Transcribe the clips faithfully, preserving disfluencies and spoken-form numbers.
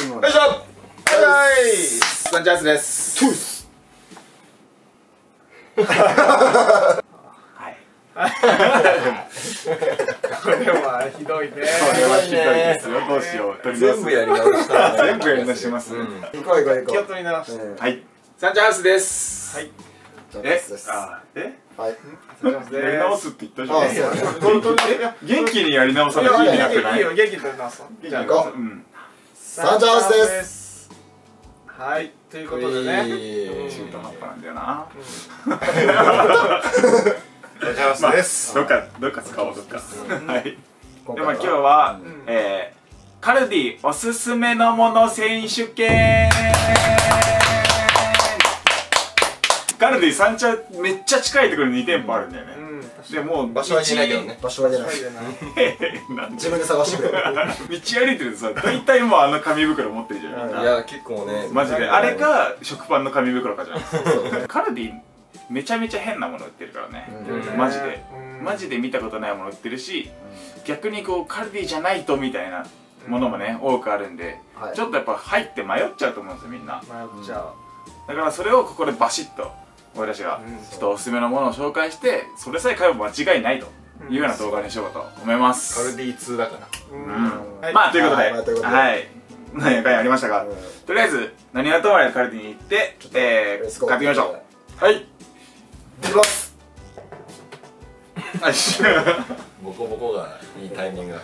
よいしょ。 はいサンチャースです。トゥースこれはひどいね。これはひどいですよ。どうしよう。全部やり直した。全部やり直します。 行こう行こう行こう。 気を取り直して。 はい。サンチャースです。はい。 え、あ、え、 はい。 やり直すって言ったじゃん。 元気にやり直さないと意味なくない？ いいよ、元気に取り直そう。 じゃあ行こう。サンチャースです。 はい、ということでね。 中途半端なんだよな。 サンチャースです。 どっかどっか使おうどっか。はい。でも今日はえカルディおすすめのもの選手権。カルディ三茶めっちゃ近いところにに店舗あるんだよね。でもう場所は言えないけどね。場所は言えない。自分で探してくれ。 道歩いてるとさ、大体もうあの紙袋持ってるじゃんみんな。 いや結構ね。 マジであれか食パンの紙袋かじゃん。カルディめちゃめちゃ変なもの売ってるからね。マジでマジで見たことないもの売ってるし、逆にこうカルディじゃないとみたいなものもね多くあるんで、ちょっとやっぱ入って迷っちゃうと思うんですよみんな。 迷っちゃう。 だからそれをここでバシッと俺たちがちょっとおすすめのものを紹介して、それさえ買えば間違いないというような動画にしようかと思います。 カルディツーだから。 まあということで、はい何やかんやありましたが、とりあえず何はともあれカルディに行ってえー買ってみましょう。はい、行きます。 ボコボコがいいタイミングだ。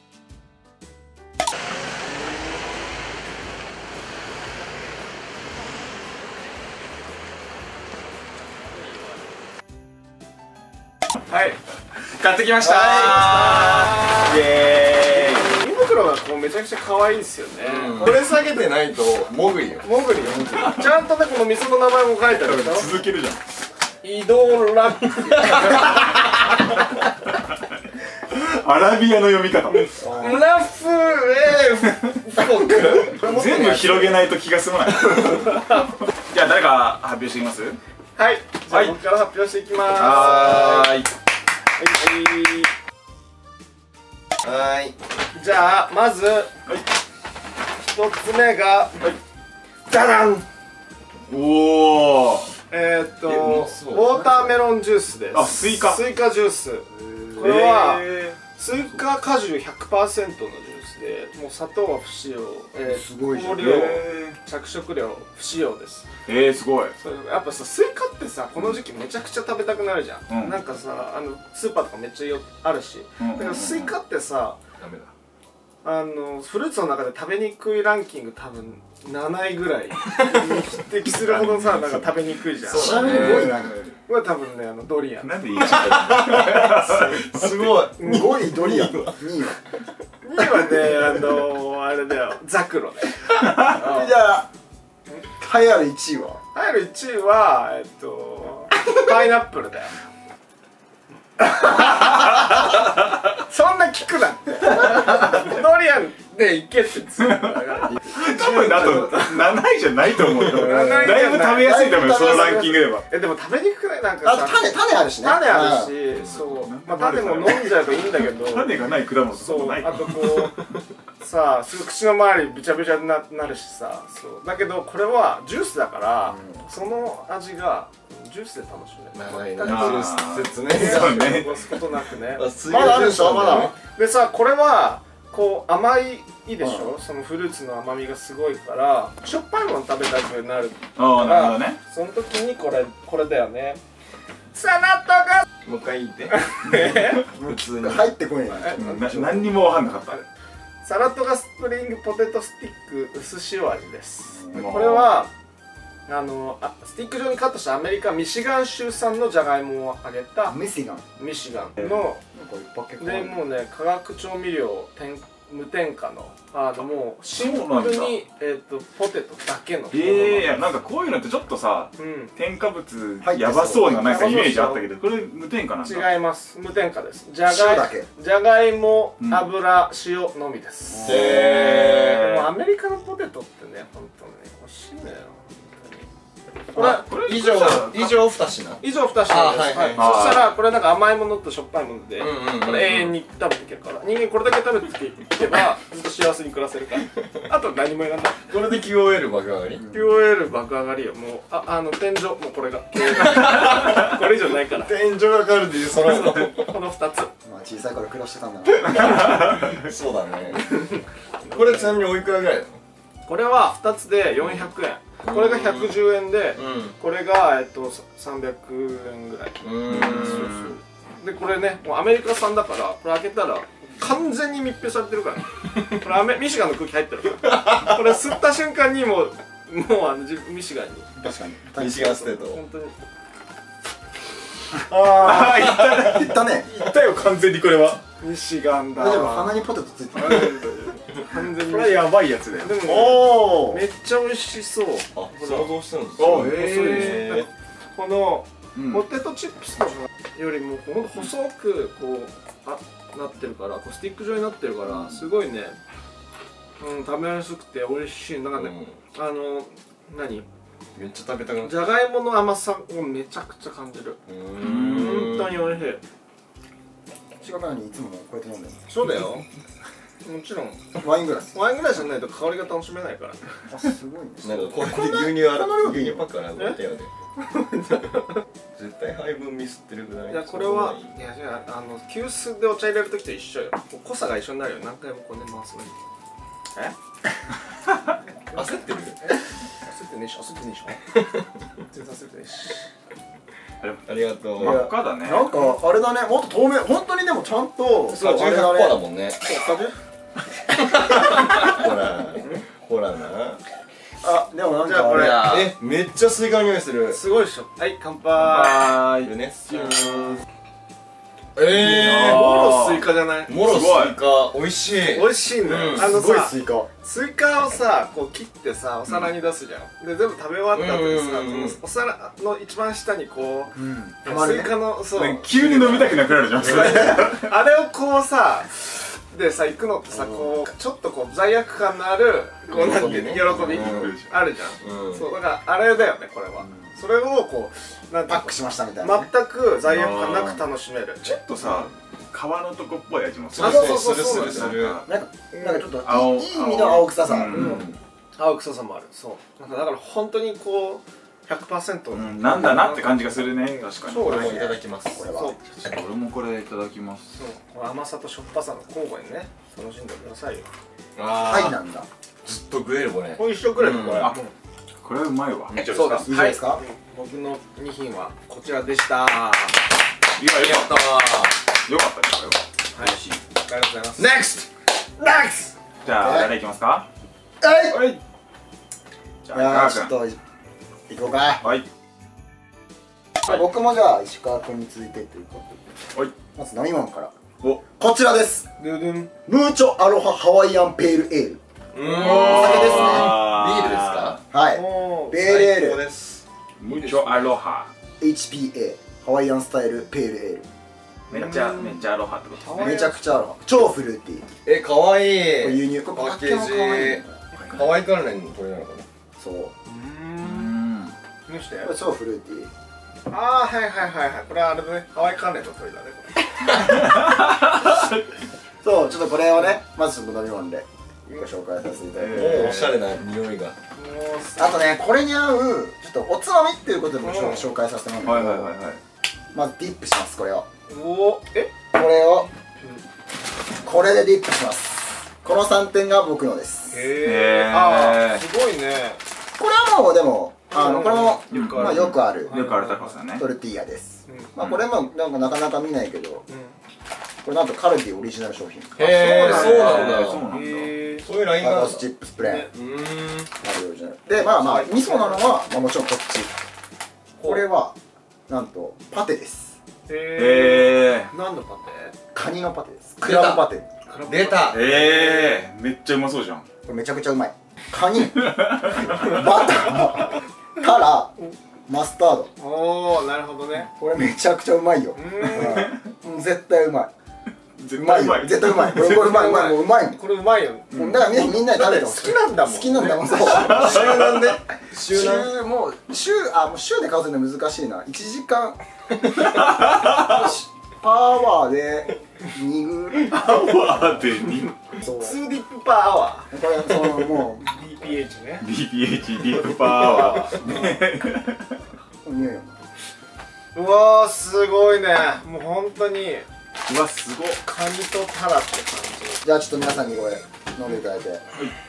はい、買ってきましたー。イエーイ。 胃袋がこうめちゃくちゃ可愛いですよね。 これ下げてないともぐりよ。 もぐりよ。ちゃんとねこの店の名前も書いてあるでしょ。 続けるじゃん。 移動ラック。 アラビアの読み方。 ラフエー。 全部広げないと気が済まない。じゃあ誰か発表していきます？ はい。じゃあ僕から発表していきます。 はーい。 はい。じゃあまず一つ目がダダン。 おお。 えっとウォーターメロンジュースです。 あ、スイカ。 スイカジュース。これはスイカ果汁 ひゃくパーセント のジュースで、もう砂糖は不使用、えー、 すごいじゃん。 香料、着色料不使用です。 えー、すごい。 やっぱさ、スイカってさ、この時期めちゃくちゃ食べたくなるじゃん、うん、なんかさ、あのスーパーとかめっちゃよあるし、だからスイカってさ、ダメだ、あのフルーツの中で食べにくいランキング多分なないぐらいに匹敵するほどさ、なんか食べにくいじゃん。 そうだね。 これ多分ね、あのドリアン。 なんでいいじゃん。すごい。ごいドリアン。にいは。 にいはね、あのあれだよ、ザクロね。 じゃあ栄えあるいちいは？ 栄えるいちいはえっとパイナップルだよ。そんな聞くなって。ドリアンでいけってつうのだから。 多分あとなないじゃないと思うよ。だいぶ食べやすいと思うよ、そのランキングでは。 え、でも食べにくくない？なんかさ、 あと種種あるしね。 種あるし、そう。まあ種も飲んじゃえばいいんだけど、 種がない果物そう。あとこうさあ、すぐ口の周りびちゃびちゃになるしさ、そう。だけどこれはジュースだから、その味がジュースで楽しめる。 長いな、ジュース説ね。 そうね。 残すことなくね。 まだあるでしょ、まだ。 でさ、これはこう甘いいいでしょ、そのフルーツの甘みがすごいからしょっぱいもの食べたくなるから、その時にこれこれだよね。サラダがもう一回言って。 普通に入ってこない。 何にも分かんなかった。 サラトガスプリングポテトスティック薄塩味です。これはあのあスティック状にカットしたアメリカミシガン州産のじゃがいもを揚げたミシガンミシガンのでもうね化学調味料無添加のあのもうシンプルにえっとポテトだけの。 ええ、いやなんかこういうのってちょっとさ添加物やばそうななんかイメージあったけど、これ無添加なんだ。 違います、無添加です。じゃがいじゃがいも油塩のみです。へえ。でもアメリカのポテトってね本当に美味しいのよ。 これこれ以上以上二品以上二品です。はいはい。そしたらこれなんか甘いものとしょっぱいもので、これ永遠に食べていけるから、人間これだけ食べていけばずっと幸せに暮らせるから。あと何もいらない。 これで キューオーエル 爆上がりキューオーエル 爆上がりよ。もうああの天井もうこれがこれ以上ないから。 天井がカルディそのこの二つ。 まあ小さい頃苦労してたんだな。 そうだね。これちなみにおいくらぐらいなの？ これはふたつでよんひゃくえん。これがひゃくじゅうえんで、これがえっとさんびゃくえんぐらい。でこれね、もうアメリカ産だからこれ開けたら完全に密閉されてるからね。これアメミシガンの空気入ってるからこれ吸った瞬間にもうもうあのじミシガンに確かに。 ミシガンステート。 本当にああ、いったね。 いったね。 いったよ、完全にこれは。 ミシガンだ大丈夫、鼻にポテトついてる。 完全にこれはやばいやつだよ。 でもおお。 めっちゃ美味しそう。 あ、想像してるんですお細いでしょ。このうんポテトチップスとかよりもほんと細くこうあなってるからこうスティック状になってるからすごいね、うん、食べやすくて美味しい。なんかね、あの何めっちゃ食べたくなっじゃがいもの甘さをめちゃくちゃ感じる。本当に美味しい。 違うからにいつもこうやって飲んでる。 そうだよ。もちろんワイングラス。 ワインぐらいじゃないと香りが楽しめないから。 あ、すごいね。 なんかこれで牛乳ある牛乳パック洗うの手やで絶対配分ミスってるぐらい。 いやこれはいやじゃああの急須でお茶入れる時と一緒よ。濃さが一緒になるよ。何回もこうね回すのに。え焦ってる？ 焦ってねえし焦ってねえし全然焦ってねえし。 ありがとう。 真っ赤だね。 なんかあれだね、もっと透明、本当にでもちゃんとそう、 あれだじゅうひゃくパーセントだね。 もんね。 そうかじゅほら、ほらな。 あ、でもなんかじゃあこれあれえ、めっちゃスイカの匂いする。 すごいでしょ。はい乾杯。 はーい。 ルネッサンス。 もえろスイカじゃない。 ー、もろスイカ、美味しい。 美味しいんだよ。 うんあのすごいさスイカ。 スイカをさこう切ってさお皿に出すじゃん。で全部食べ終わった後にさうんうんうんこのお皿の一番下にこううん。たまるね。 スイカのそう急に飲みたくなくなるじゃん。それ。 あれをこうさでさ行くのってさこうちょっとこう罪悪感のあるこうなんていうの喜びうんあるじゃん。 うんそうだからあれだよねこれは。それをこうなんていうパックしましたみたいなね。 全く罪悪感なく楽しめる。 ちょっとさ、皮のとこっぽい味もする。 あそうそうそうするするする。 なんか、なんかちょっと青いいいい意味の青臭さ。 うんうん青臭さもある。そうなんかだから本当にこう ひゃくパーセントうん、なんだなって感じがするね。確かに。 そう俺もいただきます。 これはそう俺もこれいただきます。 そうこの甘さとしょっぱさの交互にね楽しんでくださいよ。 あー、 はいなんだ。 ずっと食えるこれ。 これ一緒くらいのこれ。 あこれはうまいわ。 めっちゃそうです。 以上ですかはい僕のに品はこちらでした。 いや、よかった。よかったね、これは。 はい、ありがとうございます。 NEXT! NEXT! じゃあ、誰いきますか。 はいはい。じいゃあ、 やーちょっ石川君。 と行こうか。 はい。 僕もじゃあ石川君に続いてということで、 はい。 まず飲み物からお。 こちらです。 ドゥドゥン。 ムーチョアロハハワイアンペールエール。 うーん。 お酒ですねビールですか？ はい。 おーペールエ最高ールです。 ムチョアロハ。 エイチピーエー ハワイアンスタイルペールエめっちゃ、めっちゃアロハってことール。めちゃくちゃアロハ。超フルーティー。こえ、かわいれい。 輸入。これパッケージパッケージも可愛いね。 ハワイ関連の鳥なのかな？ そう。 うーうんん。 見して。 これ超フルーティー。 ああはいはいはいはい。これはあれだね。ハワイ関連の鳥だねこそう、ちょっとこれをね、まずちょっと飲み物でご紹介させていただきます。 もうおしゃれな匂いが。 れ。もうあとね、これに合う、ちょっとおつまみっていうことでもちょっうんと紹介させてもらうんだけど、 はいはいはいはい。 まずディップします、これを。 おおえ？ これを、これでディップします。このさんてんが僕のです。 へえ。 へーああすごいね。 これはもうでも、あの、これも、 よくあるまあよくあるよくあるタコスだね。 トルティーヤです。 うんまあこれもなんかなかなか見ないけど、 うん。 これなんとカルディオリジナル商品。 へー、 そそううなんだなんだ。 そうなんだ。 へえ。 そういうラインがあるんだ。 タコスチップスプレーン。 ねうーん。 カルディオリジナル。で、まあまあ、味噌なのは、まあもちろんこっち。これは、なんと、パテです。 へへえ。何のパテ？ カニのパテです。クラブパテ。 出た。 え。ええ。めっちゃうまそうじゃん。 これめちゃくちゃうまい。カニ、バター、タラ、マスタード。 おおなるほどね。 これめちゃくちゃうまいよ。 うーん。 うん、絶対うまい。 うまいよ、絶対うまい。これこれうまいうまい、もううまいもん。 これうまいよ。 だからみんなで食べてほしい。 好きなんだもん。 好きなんだもん。そう。 週なんで週週なんもう週あもう週で数えるの難しいな。いちじかんパワーでにぐらい。 パワーでにそう。 ツーディップパーアワこれそのもー ディーピーエイチ ね。 ディーピーエイチ ディープパワーう匂いよ。 うわーすごいね。もう本当にうわすごっ。 カニとタラって感じゃあちょっと皆さんにこれ飲んでいただいて。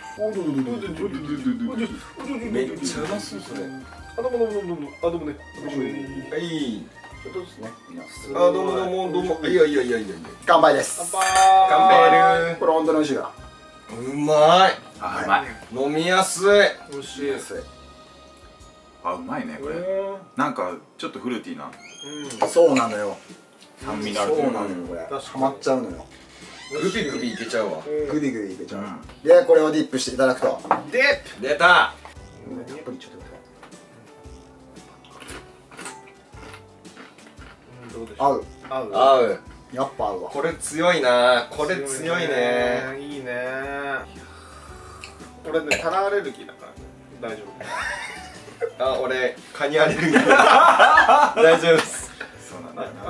めっちゃうまそうそれ。 じ。あどうもどうもどうもあどうもね。 はいちょっとですね。 あどうもどうもどうもいやいやいやいやいや乾杯です。 乾杯。 乾杯これ本当に美味しいかうまいあうまい。 飲みやすい美味しい。 ら。 あうまいねこれ。 うなんかちょっとフルーティーなん。 そうなのよ。 酸味のある。 そうなのよこれ。 確かにハマっちゃうのよ。 グビグビいけちゃうわグビグビいけちゃう。 うんでこれをディップしていただくと。 で、 出たやっぱりちょっとどうでしょう。 合う。 合う。 合うやっぱ合うわ。 これ強いなこれ強いね。 いいね。俺ねタラアレルギーだから大丈夫。 あ俺カニアレルギー大丈夫ですそうなんだよ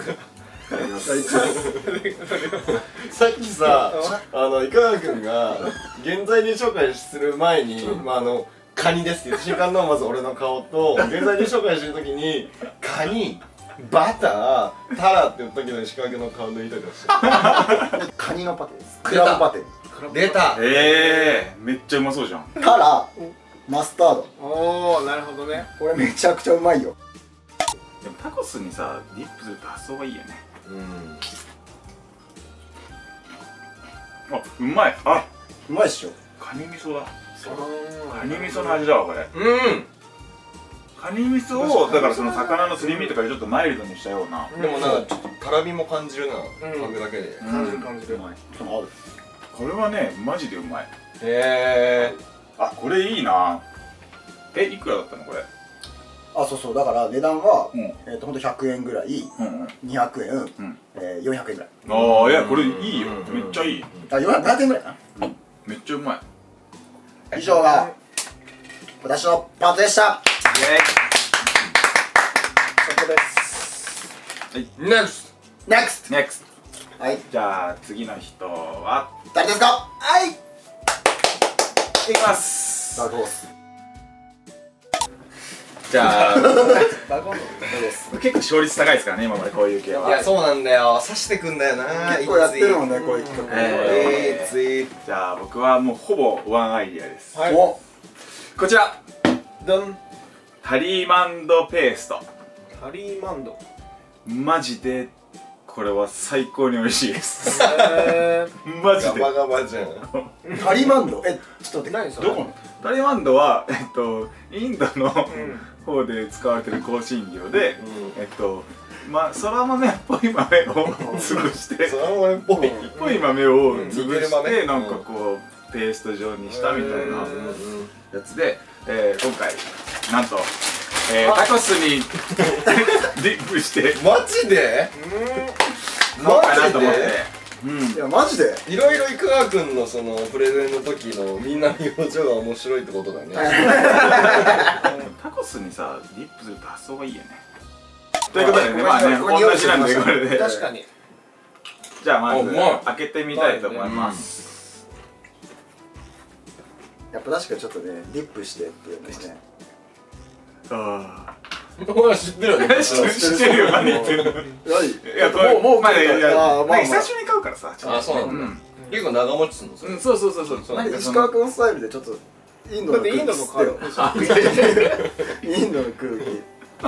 さっきさあのいかがくんが原材料紹介する前に、まあ、あのカニですって言って瞬間のまず俺の顔と原材料紹介してる時にカニバタータラって言った時の石川君の顔抜いたりしてカニのパテです。クラブパテ。 出たええめっちゃうまそうじゃん。 タラ、マスタード。 おおなるほどね。 これめちゃくちゃうまいよ。 でもタコスにさディップすると発想がいいよね。 うんあうまい。あうまいっしょ。 カニ味噌だ。 カカニ味噌の味だわこれ。 うんカニ味噌をだからその魚のすり身とかでちょっとマイルドにしたような。 でもなんかちょっと辛みも感じるなうん食べだけで感じる感じる。 うまい。合う。 これはねマジでうまい。 へえあこれいいな。えいくらだったのこれ。 あ、そうそう。だから値段はうんえっとほんとひゃくえんぐらい、 うんうんにひゃくえん、 うんえーよんひゃくえんぐらい。 ああいやこれいいようんめっちゃいい。 あ、よんひゃくえんぐらいかめっちゃうまい。 な。以上が私のパートでした。 そこです。 ネクス NEXT。 ネクスト。 はい。 じゃあ次の人は誰ですか？はい。 いきます。 ダークホース。 じゃあダークホースです。 結構勝率高いですからね今までこういう系は。 いやそうなんだよ刺してくんだよな結構やってるもんね、こういう企画。 えーついじゃあ僕はもうほぼワンアイディアです。 はい。 お、 こちらドン。 ハリーマンドペースト。 ハリーマンド。 マジでこれは最高に美味しいです。 えマジで。 ガバガバじゃんハリマンド。え、ちょっと待って。 何それどこの？ ハリーマンドはえっとインドのうん。 方で使われてる香辛料で、 うえっとまそら豆っぽい豆を潰してその豆っぽいぽい豆をうん潰似てる豆してなんかこうペースト状にしたみたいなうんやつで、えー今回なんと、えータコスにディップしてマジでう買おうかなと思ってマジで。 うんいや、マジで。 いろいろいくがくんのそのプレゼンの時のみんなの表情が面白いってことだねタコスにさディップすると発想がいいよね。ということでねまあねこれ同じなんでこれでん。確かに。 じゃあまずあうまい開けてみたいと思います。 やっぱ確かにちょっとね、ディップしてっていうのもね。 あお前知ってるよねあ知ってるよ何言ってるの。 何？ いやこれもうもうまあいやいやあーまあまあ久しぶりに買うからさ。 あそうなんだうん結構長持ちすんのそれうんそうそうそうそう。 そうなんかかその石川君スタイルでちょっとインドの空気だってインドのカード吸ってよ。インドの空気。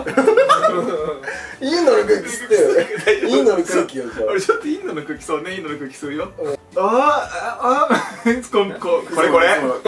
インドの空気吸ってよ。インドの空気をじゃ俺ちょっとインドの空気そうねインドの空気するよ。あーああこここれこれ。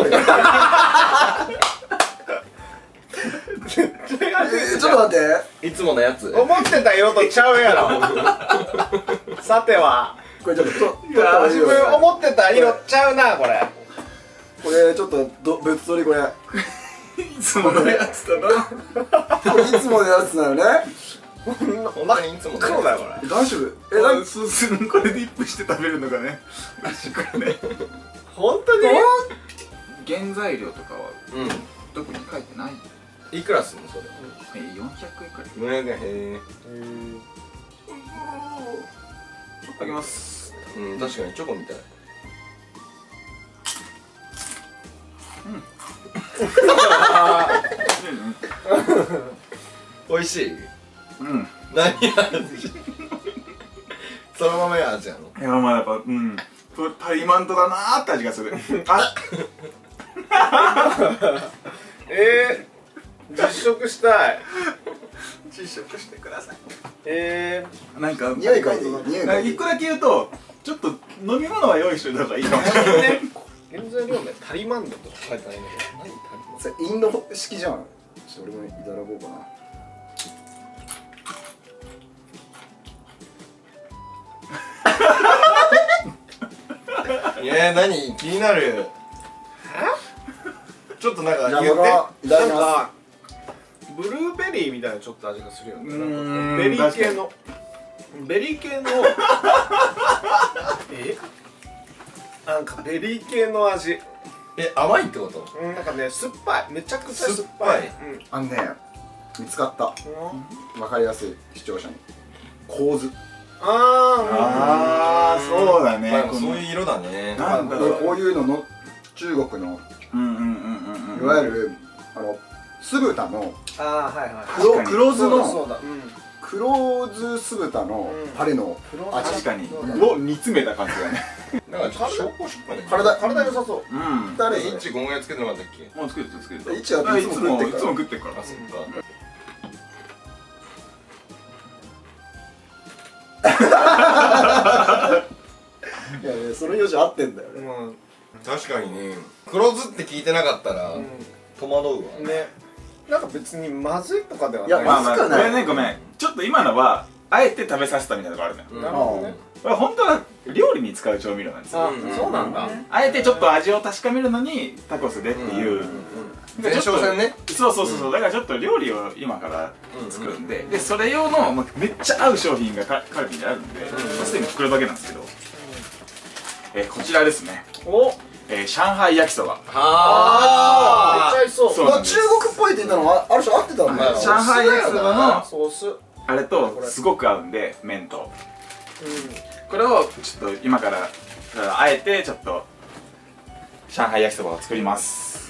えーちょっと待って。 いつものやつ思ってた色とちゃうやろ。さては。 これちょっとと取いやった方がいい自よ。 分思ってた色ちゃうなこれ。 これちょっとどぶっつりこれ。 いつものやつだな。 これいつものやつなのね。 こんな本当にいつもね黒だよこれ。 大丈夫？ え、 え、なんそうするこれディップして食べるのがね美味しいからね。 本当に？ 原材料とかはう特に書いてない。 んいくらすんのそれえ、よんひゃくえんくらい。 ごひゃくえんへえいただきます。 うん確かにチョコみたい美味しいうん。 何味そのままや味やのいや、まあやっぱ、うん。パリマントだなーって味がする。あえー、実食したい。 実食してください。 えなんか、 匂い嗅いでいい？匂い嗅いでいい？ 一個だけ言うと、ちょっと飲み物は用意しといた方がいいかもしれないね。 ー、原材料名タリマンドとか書いてないんだけど、何タリマンそれインド式じゃん。ちょっと俺もいただこうかな。 えー、何気になるちょっとなんかじゃあ言って僕はいただきまなんかブルーベリーみたいなちょっと味がするよね。 うーんなんかベリー系のベリー系のえなんかベリー系の味。 え甘いってことうん、なんかね酸っぱい、めちゃくちゃ酸っ酸っぱい。 ぱいうんあのね、見つかった。わかりやすい視聴者に。構図。 ああー、そうだね。 まあそういう色だねなんだろう。 こういうのの中国のうんうんうんうんうん。 いわゆるあの酢豚のーあー、はいはい。 黒確かに黒酢そうだそのうだ。うん。 黒酢酢豚のタレのあ確かに。 そうだを煮詰めた感じだね。 なんかちょっとしょっぱしょっぱいね体体良さそう。 うん。 誰それえイッチゴングやつけてなかったっけもう作る作る作る。 一はあいついつももいつ食ってっからも食ってっから。 あそっかいやいやその用事合ってんだよね。 うん。 確かにね黒酢って聞いてなかったらう戸惑うわん。ね。なんか別にまずいとかではない。 いやまあまあ、 まずくないこれね、ごめん。ちょっと今のは、あえて食べさせたみたいなとこあるのよ。 うんなるほどね。 これ本当は料理に使う調味料なんですよ。 あ、 うんそうなんだ。 あえてちょっと味を確かめるのにタコスでっていう。 前哨戦ねそうそうそうそう。だからちょっと料理を今から作るんで、で、それ用のまあめっちゃ合う商品がカカルビにあるんで、まあすでに袋だけなんですけど、えーこちらですね。 お。 えー上海焼きそば。 ああ。めっちゃいそう。 そうまあ中国っぽいって言ったのはある種合ってたんだよ。 上海焼きそばのソース。うん。 あれとすごく合うんで、麺と。これをちょっと今からあえてちょっと上海焼きそばを作ります。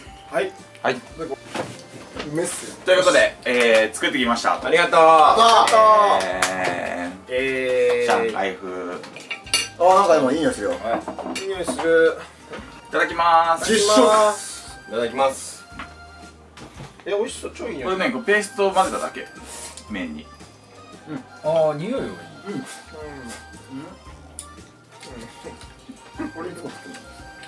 はい。 はい。 うめっすよ。 ということで、えー、作ってきました。 ありがとうあええー、 ー。 上海風。 あなんかでもいい匂いするよ。 いい匂いする。 いただきまーす。 実食。 いただきますえ、美味しそう。超いい匂い。 これね、こうペーストを混ぜただけ。麺に。 ああ、匂いはいい。 これいつも作る。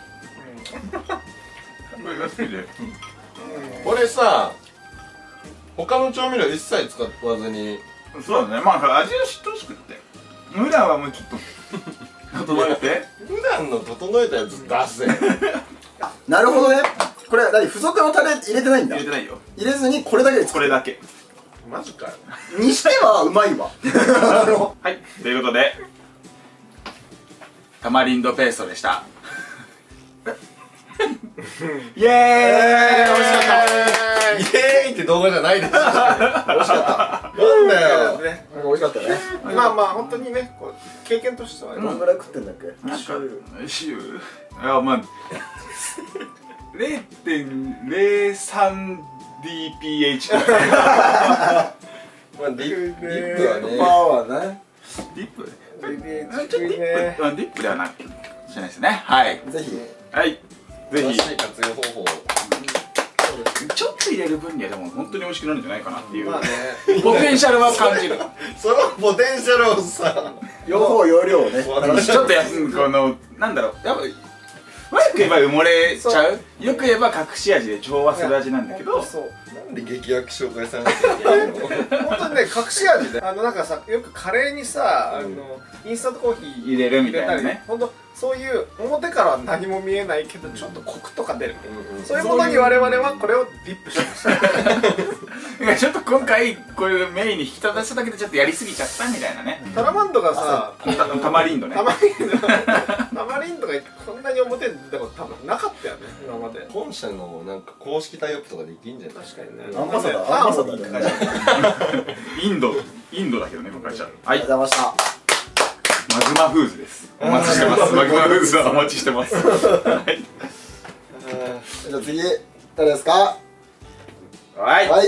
これが好きで。 これさ他の調味料一切使わずにそうだね。まあ味を知ってほしくって。普段はもうちょっと整えて。 普段の整えたやつ出せなるほどね。これ何付属のタレ入れてないんだ。 入れてないよ。 入れずにこれだけで作る。 これだけ。 マジかよ。 にしてはうまいわ。あのはい。ということで、タマリンドペーストでした。イエーイ、 美味しかった。 イエーイって動画じゃないです美味しかったなんだよね。 なんか美味しかったね。 まあまあ本当にね、こう経験としてはね。 どんぐらい食ってんだっけ？ なんか、塩いや、まあ、れいてんれいさんディーピーエイチ くらい。 まあディディップはねパーはね。 ディップディップあちょっとディップ、あディップではないかもしれないですね。はい。 ぜひ。 はい。ぜひ、 正しい活用方法ちょっと入れる分にはでも本当に美味しくなるんじゃないかなっていう、 まあね。 ポテンシャルは感じる。 そのポテンシャルをさ用法用量をね。 ちょっとやつ、この、なんだろう、やっぱ、悪く言えば埋もれちゃう、よく言えば隠し味で調和する味なんだけど、 そう。 なんで激薬紹介されなきゃいけないの本当にね、隠し味で、あのなんかさ、よくカレーにさ、あのインスタントコーヒー入れるみたいなね。 本当そういう表からは何も見えないけどちょっとコクとか出る、うん、そういうものに我々はこれをディップしましたちょっと今回これメインに引き立たせただけでちょっとやりすぎちゃったみたいなね。 タラマンドがさタマリンドね。 タマリンドタマリンドがこんなに表に出たこと多分なかったよね今まで。 本社のなんか公式タイアップとかできんじゃない？ 確かにね。 アンバサダーアンバサダーでインドインドだけどねこの会社。はい、 ありがとうございました。 マグマフーズです。お待ちしてます。マグマフーズはお待ちしてます。はい。 じゃあ次誰ですか？ はい。 はい。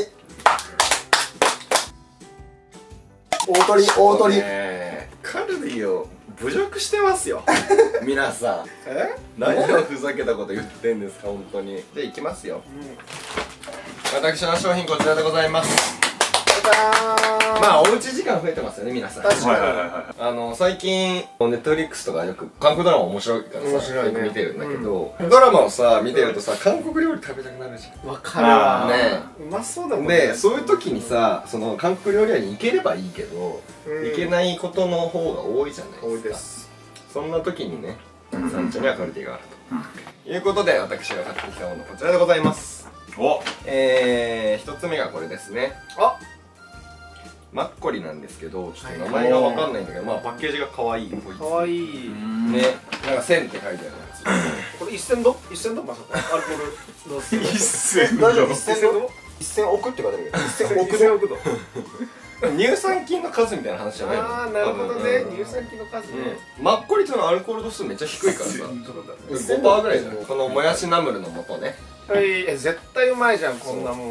大鳥大鳥。 カルディを侮辱してますよ。皆さん。 え？ 何をふざけたこと言ってんですか本当に。じゃあ行きますよ。私の商品こちらでございます。まあおうち時間増えてますよね皆さん。 確かに。 あの最近ネットフリックスとかよく韓国ドラマ面白いからさよく見てるんだけど、ドラマをさ見てるとさ韓国料理食べたくなるじゃん。 わかるわね。 うまそうだもんね。 でそういう時にさその韓国料理屋に行ければいいけど行けないことの方が多いじゃないですか。 多いです。 そんな時にね山頂にはカルディがあるということで私が買ってきたものこちらでございます。 おえー、一つ目がこれですね。 あマッコリなんですけど、ちょっと名前がわかんないんだけど、まあパッケージが可愛いこいつ。 かわいい。 ね、なんか線って書いてあるやつ。 これ一銭度？一銭度まさか。アルコール度数。 一銭大丈夫？ 一銭度？ 一銭億って書いてあるけど。一銭億一銭億度。 乳酸菌の数みたいな話じゃないの？ ああなるほどね。乳酸菌の数ね。 マッコリとのアルコール度数めっちゃ低いからさ。ごパーセントぐらいじゃん。このもやしナムルの素ね。 はい、え絶対うまいじゃんこんなもん。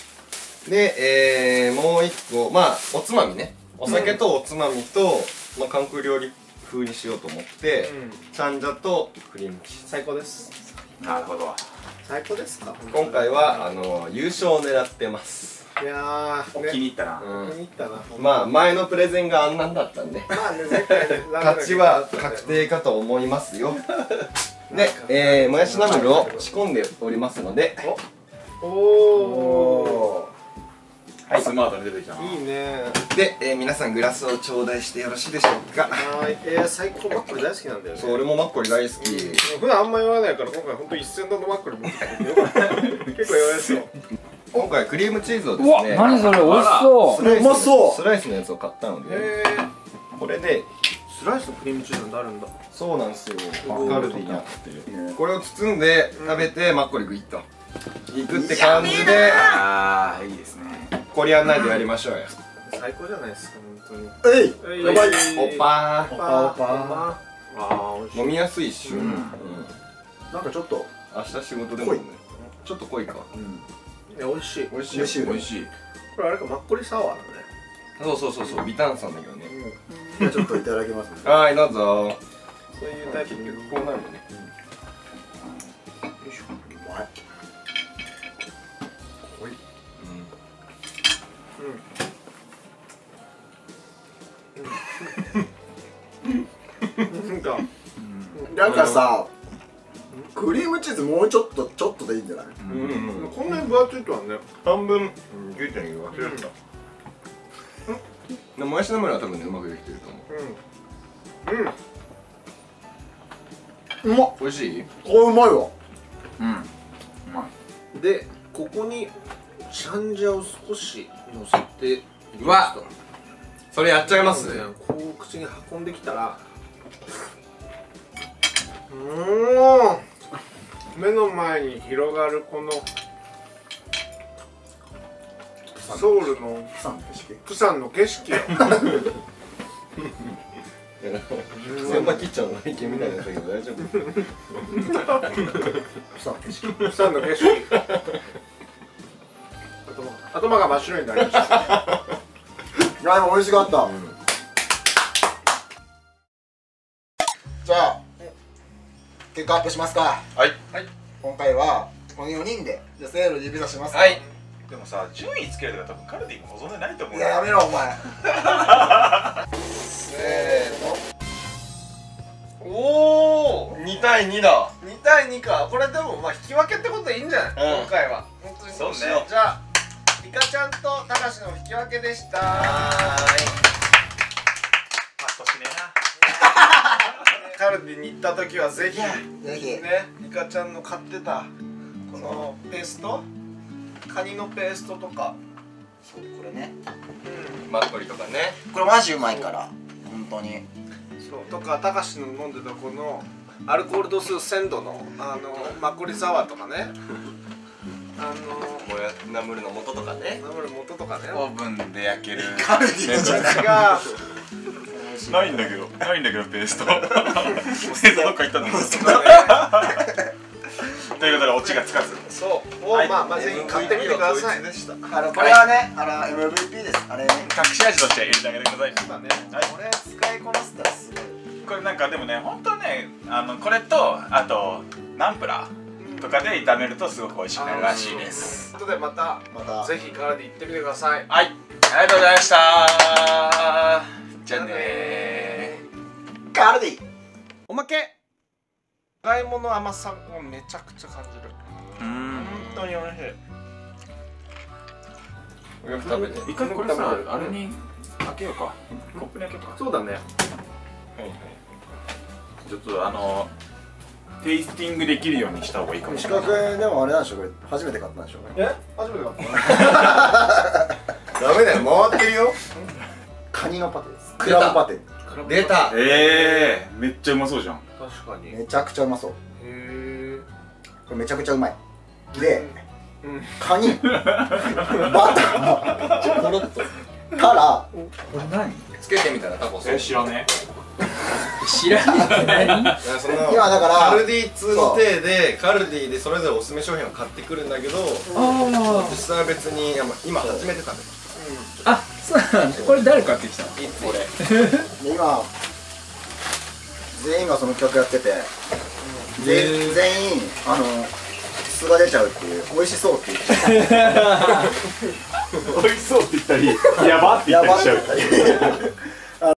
で、えー、もう一個、まあおつまみね。お酒とおつまみと、まあ韓国料理風にしようと思って、チャンジャとクリームチーズ。 最高です。 なるほど。 最高ですか。 今回はあの優勝を狙ってます。 いやー、 気に入ったな。 気に入ったな。 まあ前のプレゼンがあんなんだったんで、 まあね前回ね勝ちは確定かと思いますよ。で、えー、もやしナムルを仕込んでおりますので、 おおはい、スマートに出てきたな。 いいね。 で、えー、皆さんグラスを頂戴してよろしいでしょうか。 はい、えー、最高マッコリ大好きなんだよね。 そう、俺もマッコリ大好き。 普段あんま言わないから今回本当一銭度のマッコリ持ってきてよかった。結構言われそう。 今回クリームチーズをですうわ、 ね、 何それ、美味しそう。 うまそうスライスのやつを買ったので、 へこれで、 スライスとクリームチーズになるんだ。 そうなんですよ、カルディにあってねこれを包んで食べてマッコリグイッといくって感じで、 ああ、いいですね。 コリアンナイトやりましょうよ。 最高じゃないですか本当に。 えいやばい。 おぱおおぱおぱああ美味しい。 ー飲みやすいっしょ、うんなんかちょっと明日仕事でもね、ちょっと濃いか。 いや美味しい。 美味しい美味しい美味しい。 これあれかマッコリサワーだね。 そうそうそうそう、ビタンさんだけどね。 じゃあちょっといただきますね。 はい、どうぞ。 そういうタイプ結局こうなるのね。 よいしょ。 うまい。 濃い。うん。なんかなんかさ、クリームチーズもうちょっとちょっとでいいんじゃない？ うんうん、 こんなに分厚いとはね。 半分牛ちゃんに忘れてた。でもやしナムルは多分ねうまくできてると思う。 うん。 うまっ。 美味しい？ これうまいわ。 うん。うまい。 でここにチャンジャを少し乗せて。 うわっ。それやっちゃいます？ こう口に運んできたら。うーん。目の前に広がるこのソウルのプサンの景色。 プサンの景色よ。 先輩切っちゃうの意見みたいなやつだけど大丈夫？ プサンの景色。 プサンの景色。頭頭が真っ白になりました。 いやでも美味しかった。じゃあ結果発表しますか。 はい。 今回はこのよにんでじゃあセール指差しますか。 はい。 でもさ、順位つけるとか多分カルディも望んでないと思うよ。 いややめろお前。 せーの。おお、に対にだ。 に対にか。これでもまあ引き分けってことでいいんじゃない？ うん今回は。本当にそうねじゃあリカちゃんとたかしの引き分けでした。 はパッとしねえな。 カルディに行った時はぜひぜひね、リカちゃんの買ってたこのペースト、カニのペーストとか、 そうこれね、 マッコリとかね。 これマジうまいから本当に。 そうとか、たかしの飲んでたこのアルコール度数せんどのあのマッコリサワーとかね、あのもやナムルの素とかね。 ナムル元とかね。 オーブンで焼けるカルディじゃない。 違う。 ないんだけどないんだけどペーストペーストどっか行ったんだということでオチがつかず、 そうを、まあまあぜひ買ってみてください。 あのこれはね、あの エムブイピー です。あれね。 隠し味として入れてあげてください。 そうだね。 これ使いこなせたらすごい。 これなんかでもね、本当ね、あのこれとあとナンプラーとかで炒めるとすごく美味しくなるらしいです。 後でまたまたぜひカルディ行ってみてください。 はい、ありがとうございました。じゃあねー。 カルディ。 おまけ。じゃがいもの甘さをめちゃくちゃ感じる。 うーん。 本当に美味しい。 よく食べて。 一回これさ、あれに開けようか。コップに開けようか。 そうだね。 はいはい。 ちょっとあのテイスティングできるようにした方がいいかもし資れない。 格でもあれなんでしょ、これ初めて買ったんでしょ。 え？初めて買った。 ダメだよ、回ってるよ。 カニのパテです。クラブパテ。 出た。 ええー、めっちゃうまそうじゃん。 確かに。へめちゃくちゃうまそう。 え。 これめちゃくちゃうまい。で、 うん。 カニ、バター、 ポロッと。 たら、 これ何？ つけてみたらタコス。 え、知らね知らねえって何？ いやその今だからカルディ通の体でカルディでそれぞれおすすめ商品を買ってくるんだけど、 あ実際は別にいやまあ今初めて食べあ、あ、そうなんだ。これ誰買ってきたの？ た。いつ俺。 で今、全員がその企画やってて、全員、全員、あの、素が出ちゃうっていう、美味しそうって言って美味しそうって言ったり、やばって言やばったりしちゃう。 って言ったり。